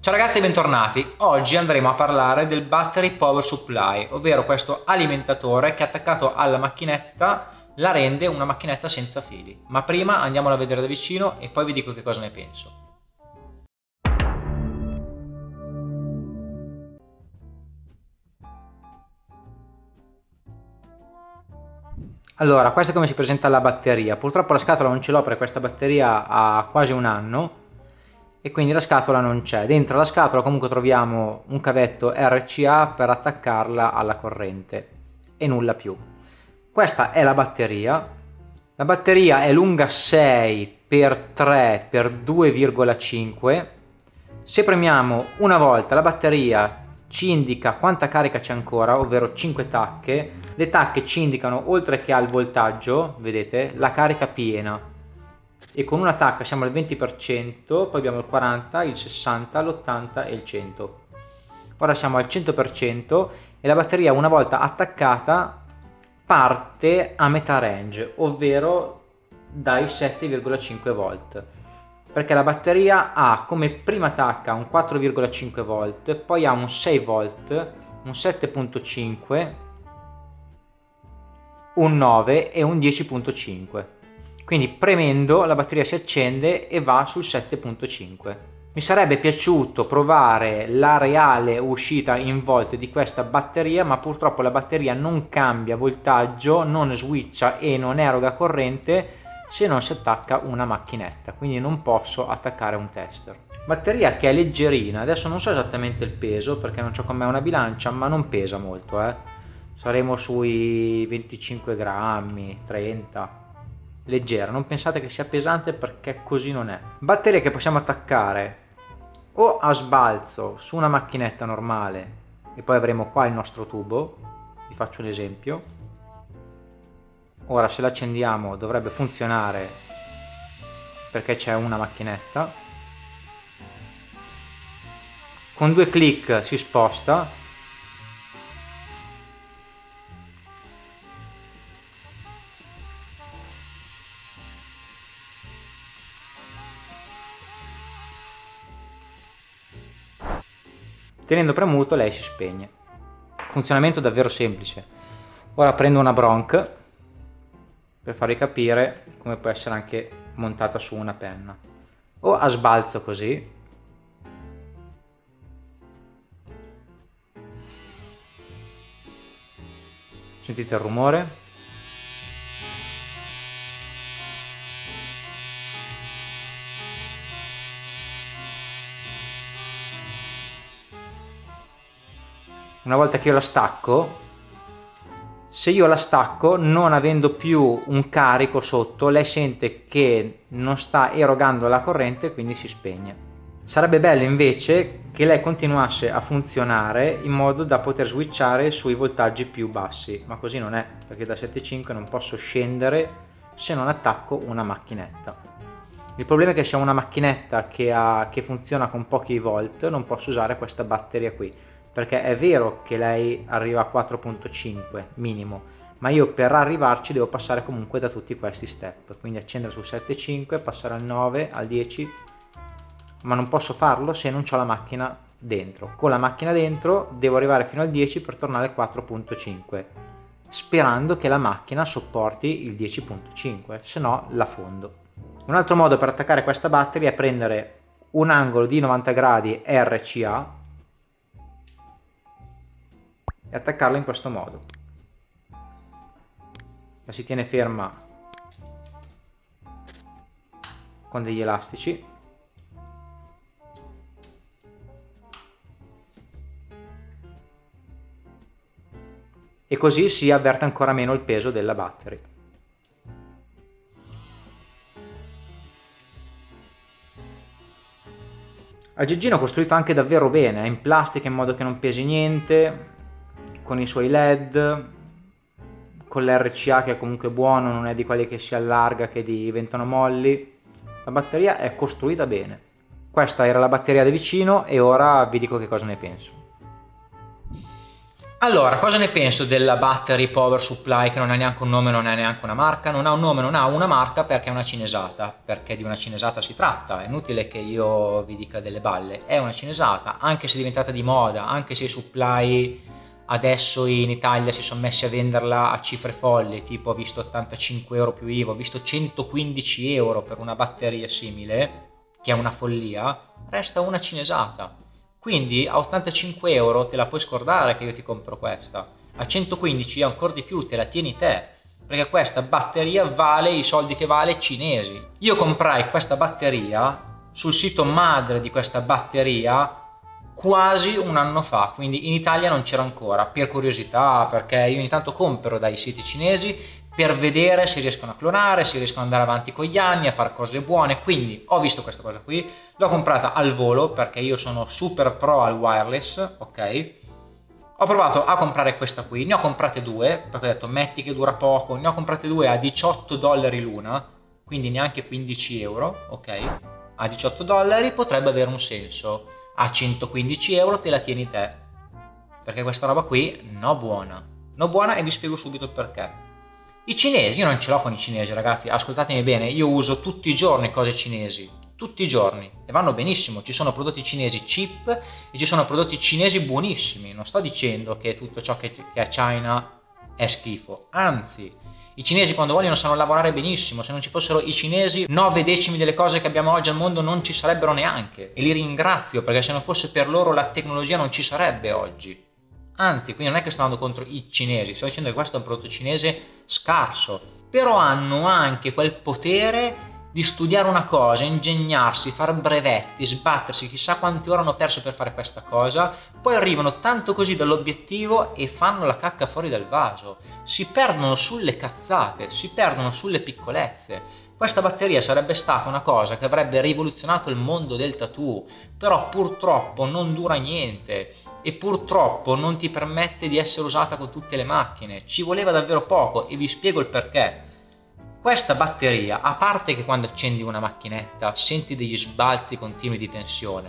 Ciao ragazzi e bentornati, oggi andremo a parlare del Battery Power Supply, ovvero questo alimentatore che attaccato alla macchinetta la rende una macchinetta senza fili. Ma prima andiamola a vedere da vicino e poi vi dico che cosa ne penso. Allora, questa è come si presenta la batteria. Purtroppo la scatola non ce l'ho perché questa batteria ha quasi un anno e quindi la scatola non c'è. Dentro la scatola comunque troviamo un cavetto RCA per attaccarla alla corrente e nulla più. Questa è la batteria. La batteria è lunga 6 x 3 x 2,5. Se premiamo una volta la batteria ci indica quanta carica c'è ancora, ovvero 5 tacche. Le tacche ci indicano, oltre che al voltaggio, vedete, la carica piena. E con una tacca siamo al 20%, poi abbiamo il 40, il 60, l'80 e il 100. Ora siamo al 100% e la batteria una volta attaccata parte a metà range, ovvero dai 7,5 volt. Perché la batteria ha come prima tacca un 4,5 volt, poi ha un 6 volt, un 7,5, un 9 e un 10,5. Quindi premendo la batteria si accende e va sul 7,5. Mi sarebbe piaciuto provare la reale uscita in volt di questa batteria, ma purtroppo la batteria non cambia voltaggio, non switcha e non eroga corrente se non si attacca una macchinetta, quindi non posso attaccare un tester. Batteria che è leggerina, adesso non so esattamente il peso perché non c'ho con me una bilancia, ma non pesa molto, saremo sui 25 grammi, 30. Leggera, non pensate che sia pesante perché così non è. Batteria che possiamo attaccare o a sbalzo su una macchinetta normale e poi avremo qua il nostro tubo. Vi faccio un esempio. Ora se l'accendiamo dovrebbe funzionare perché c'è una macchinetta. Con due clic si sposta. Tenendo premuto lei si spegne. Funzionamento davvero semplice. Ora prendo una Bronc per farvi capire come può essere anche montata su una penna. O a sbalzo così. Sentite il rumore? Una volta che io la stacco, se io la stacco non avendo più un carico sotto, lei sente che non sta erogando la corrente, quindi si spegne. Sarebbe bello invece che lei continuasse a funzionare in modo da poter switchare sui voltaggi più bassi, ma così non è, perché da 7,5 non posso scendere se non attacco una macchinetta. Il problema è che se ho una macchinetta che funziona con pochi volt non posso usare questa batteria qui, perché è vero che lei arriva a 4,5 minimo, ma io per arrivarci devo passare comunque da tutti questi step, quindi accendere sul 7,5, passare al 9, al 10, ma non posso farlo se non ho la macchina dentro. Con la macchina dentro devo arrivare fino al 10 per tornare al 4,5, sperando che la macchina sopporti il 10,5, se no la fondo. Un altro modo per attaccare questa batteria è prendere un angolo di 90 gradi RCA e attaccarla in questo modo. La si tiene ferma con degli elastici e così si avverte ancora meno il peso della battery. Aggeggino costruito anche davvero bene, è in plastica in modo che non pesi niente, con i suoi LED, con l'RCA che è comunque buono, non è di quelli che si allarga, che diventano molli. La batteria è costruita bene. Questa era la batteria da vicino e ora vi dico che cosa ne penso. Allora, cosa ne penso della Battery Power Supply, che non ha neanche un nome, non ha neanche una marca? Non ha un nome, non ha una marca perché è una cinesata, perché di una cinesata si tratta, è inutile che io vi dica delle balle, è una cinesata, anche se è diventata di moda, anche se i supply adesso in Italia si sono messi a venderla a cifre folli, tipo ho visto 85 euro più IVA, ho visto 115 euro per una batteria simile, che è una follia, resta una cinesata. Quindi a 85 euro te la puoi scordare che io ti compro questa, a 115 ancora di più te la tieni te, perché questa batteria vale i soldi che vale cinesi. Io comprai questa batteria sul sito madre di questa batteria quasi un anno fa, quindi in Italia non c'era ancora, per curiosità, perché io ogni tanto compro dai siti cinesi per vedere se riescono a clonare, se riescono ad andare avanti con gli anni, a fare cose buone. Quindi ho visto questa cosa qui, l'ho comprata al volo perché io sono super pro al wireless, ok? Ho provato a comprare questa qui, ne ho comprate due, perché ho detto metti che dura poco, ne ho comprate due a 18 dollari l'una, quindi neanche 15 euro, ok? A 18 dollari potrebbe avere un senso, a 115 euro te la tieni te, perché questa roba qui no buona. No buona e vi spiego subito il perché. I cinesi, io non ce l'ho con i cinesi ragazzi, ascoltatemi bene, io uso tutti i giorni cose cinesi, tutti i giorni, e vanno benissimo, ci sono prodotti cinesi cheap e ci sono prodotti cinesi buonissimi, non sto dicendo che tutto ciò che è China è schifo, anzi, i cinesi quando vogliono sanno lavorare benissimo, se non ci fossero i cinesi 9 decimi delle cose che abbiamo oggi al mondo non ci sarebbero neanche, e li ringrazio perché se non fosse per loro la tecnologia non ci sarebbe oggi. Anzi, quindi non è che sto andando contro i cinesi, sto dicendo che questo è un prodotto cinese scarso, però hanno anche quel potere di studiare una cosa, ingegnarsi, fare brevetti, sbattersi, chissà quante ore hanno perso per fare questa cosa, poi arrivano tanto così dall'obiettivo e fanno la cacca fuori dal vaso, si perdono sulle cazzate, si perdono sulle piccolezze. Questa batteria sarebbe stata una cosa che avrebbe rivoluzionato il mondo del tattoo, però purtroppo non dura niente e purtroppo non ti permette di essere usata con tutte le macchine, ci voleva davvero poco e vi spiego il perché. Questa batteria, a parte che quando accendi una macchinetta senti degli sbalzi continui di tensione,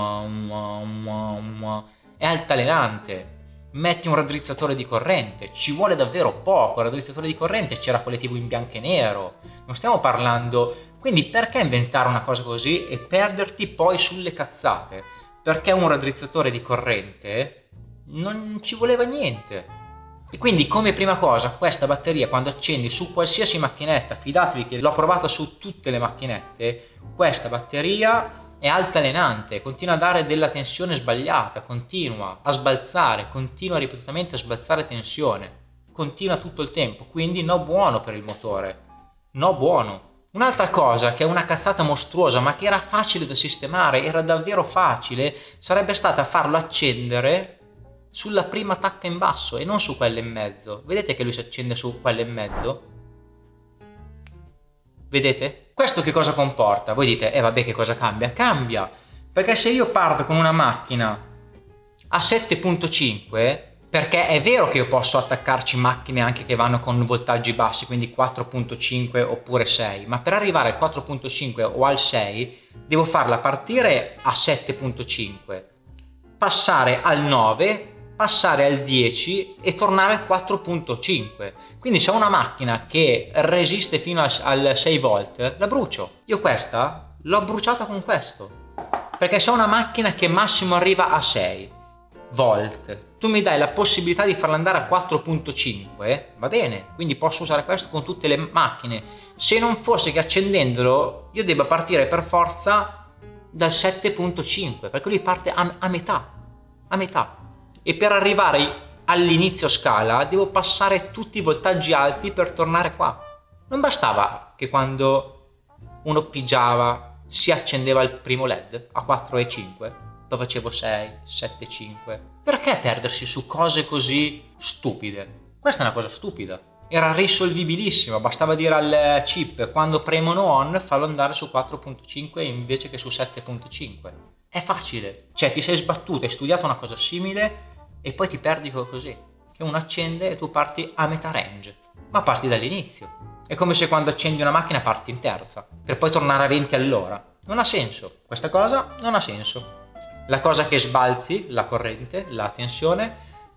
è altalenante, metti un raddrizzatore di corrente, ci vuole davvero poco, il raddrizzatore di corrente c'era con le TV in bianco e nero, non stiamo parlando, quindi perché inventare una cosa così e perderti poi sulle cazzate? Perché un raddrizzatore di corrente non ci voleva niente. E quindi come prima cosa questa batteria quando accendi su qualsiasi macchinetta, fidatevi che l'ho provata su tutte le macchinette, questa batteria è altalenante, continua a dare della tensione sbagliata, continua a sbalzare, continua ripetutamente a sbalzare tensione, continua tutto il tempo, quindi no buono per il motore, no buono. Un'altra cosa che è una cazzata mostruosa ma che era facile da sistemare, era davvero facile, sarebbe stata farlo accendere sulla prima tacca in basso e non su quella in mezzo. Vedete che lui si accende su quella in mezzo? Vedete? Questo che cosa comporta? Voi dite, vabbè, che cosa cambia? Cambia, perché se io parto con una macchina a 7.5, perché è vero che io posso attaccarci macchine anche che vanno con voltaggi bassi, quindi 4.5 oppure 6, ma per arrivare al 4.5 o al 6 devo farla partire a 7.5, passare al 9, passare al 10 e tornare al 4.5. Quindi se ho una macchina che resiste fino al 6 volt, la brucio. Io questa l'ho bruciata con questo, perché se ho una macchina che massimo arriva a 6 volt, tu mi dai la possibilità di farla andare a 4.5, va bene, quindi posso usare questo con tutte le macchine. Se non fosse che accendendolo io debba partire per forza dal 7.5, perché lui parte a metà, e per arrivare all'inizio scala devo passare tutti i voltaggi alti per tornare qua. Non bastava che quando uno pigiava si accendeva il primo LED a 4.5, poi facevo 6, 7.5. Perché perdersi su cose così stupide? Questa è una cosa stupida. Era risolvibilissima, bastava dire al chip quando premono on farlo andare su 4.5 invece che su 7.5. È facile, cioè ti sei sbattuto, hai studiato una cosa simile e poi ti perdi così, che uno accende e tu parti a metà range, ma parti dall'inizio. È come se quando accendi una macchina parti in terza, per poi tornare a 20 all'ora. Non ha senso, questa cosa non ha senso. La cosa che sbalzi la corrente, la tensione,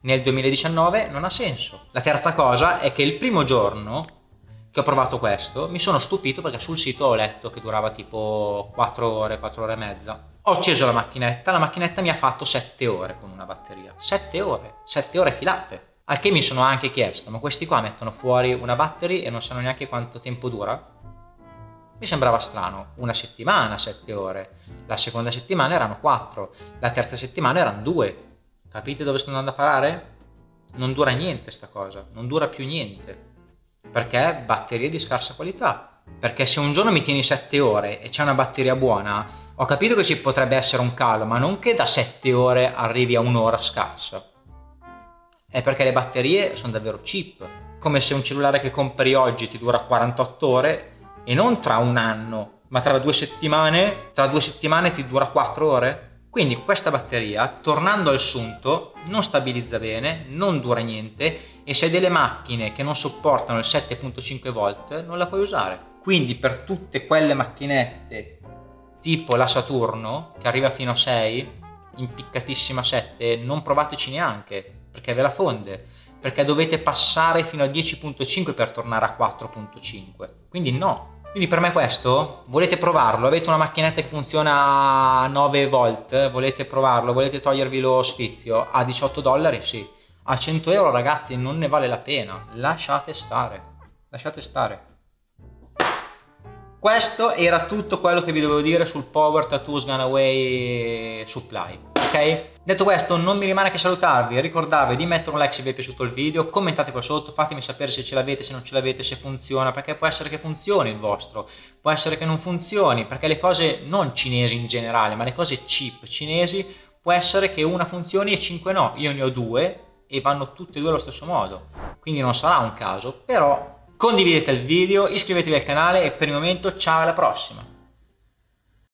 nel 2019 non ha senso. La terza cosa è che il primo giorno che ho provato questo mi sono stupito perché sul sito ho letto che durava tipo 4 ore, 4 ore e mezza. Ho acceso la macchinetta mi ha fatto 7 ore con una batteria. 7 ore filate. Al che mi sono anche chiesto, ma questi qua mettono fuori una battery e non sanno neanche quanto tempo dura? Mi sembrava strano. Una settimana, 7 ore. La seconda settimana erano 4. La terza settimana erano 2. Capite dove sto andando a parare? Non dura niente sta cosa. Non dura più niente. Perché batterie di scarsa qualità. Perché se un giorno mi tieni 7 ore e c'è una batteria buona, ho capito che ci potrebbe essere un calo, ma non che da 7 ore arrivi a un'ora scarsa. È perché le batterie sono davvero cheap. Come se un cellulare che compri oggi ti dura 48 ore e non tra un anno, ma tra 2 settimane. Tra 2 settimane ti dura 4 ore. Quindi questa batteria, tornando al sunto, non stabilizza bene, non dura niente e se hai delle macchine che non sopportano il 7.5 volt non la puoi usare. Quindi per tutte quelle macchinette tipo la Saturno, che arriva fino a 6, impiccatissima 7, non provateci neanche, perché ve la fonde, perché dovete passare fino a 10.5 per tornare a 4.5, quindi no. Quindi per me questo, volete provarlo, avete una macchinetta che funziona a 9 volt, volete provarlo, volete togliervi lo sfizio, a $18 sì, a 100 euro ragazzi non ne vale la pena, lasciate stare, lasciate stare. Questo era tutto quello che vi dovevo dire sul Power Tattoo Sganaway Supply, ok? Detto questo non mi rimane che salutarvi e ricordarvi di mettere un like se vi è piaciuto il video, commentate qua sotto, fatemi sapere se ce l'avete, se non ce l'avete, se funziona, perché può essere che funzioni il vostro, può essere che non funzioni, perché le cose non cinesi in generale, ma le cose cheap cinesi, può essere che una funzioni e 5 no, io ne ho 2 e vanno tutte e 2 allo stesso modo, quindi non sarà un caso, però condividete il video, iscrivetevi al canale e per il momento ciao alla prossima!